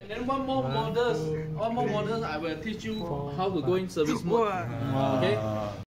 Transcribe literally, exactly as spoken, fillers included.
And then one more models, one more models. I will teach you how to go in service mode. Okay.